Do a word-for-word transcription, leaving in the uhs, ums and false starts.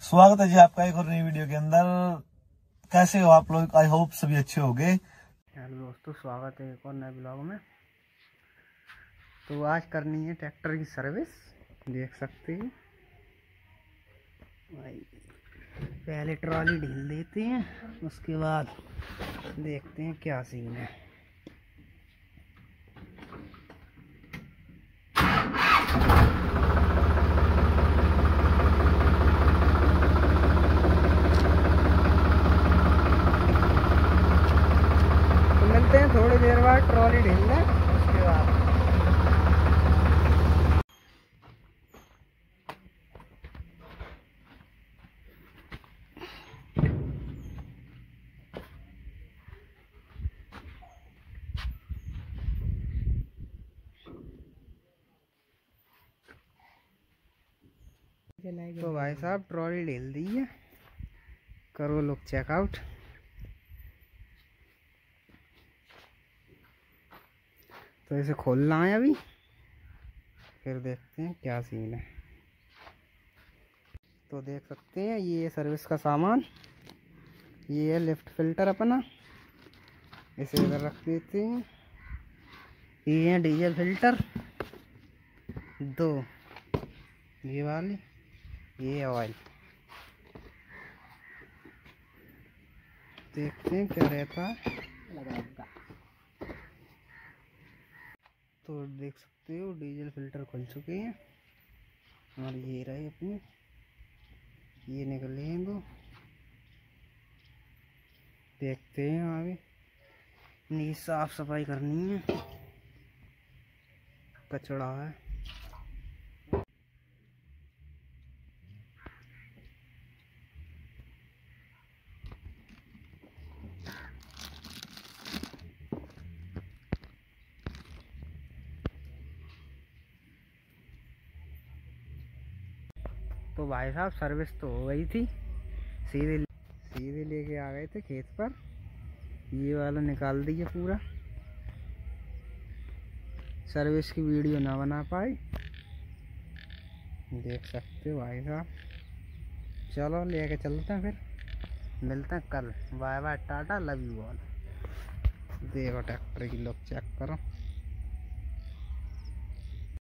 स्वागत है जी आपका एक और नई वीडियो के अंदर। कैसे हो आप लोग? आई होप सभी अच्छे हो गए। हेलो दोस्तों, स्वागत है एक और नए ब्लॉग में। तो आज करनी है ट्रैक्टर की सर्विस। देख सकते हैं भाई, पहले ट्रॉली ढील देते हैं, उसके बाद देखते हैं क्या सीन है। तो मिलते हैं थोड़ी देर बाद ट्रॉली ढीलना, उसके बाद। तो भाई साहब ट्रॉली ढील दी है, करो लोग चेकआउट। तो इसे खोलना है अभी, फिर देखते हैं क्या सीन है। तो देख सकते हैं ये सर्विस का सामान, ये है लिफ्ट फिल्टर अपना, इसे इधर रख देते हैं। ये है डीजल फिल्टर दो, ये वाले, ये ऑयल। देखते हैं क्या रहता है। तो देख सकते हो डीजल फिल्टर खुल चुके हैं और ये रहे अपने, ये निकले हैं दो। देखते हैं आगे, नीचे साफ सफाई करनी है, कचड़ा है। तो भाई साहब सर्विस तो हो गई थी, सीधे सीधे लेके आ गए थे खेत पर। ये वाला निकाल दिया पूरा, सर्विस की वीडियो ना बना पाए। देख सकते हो भाई साहब। चलो लेके चलते हैं, फिर मिलते हैं कल। Bye bye, tata, love you all. देखो ट्रैक्टर की लुक चेक करो।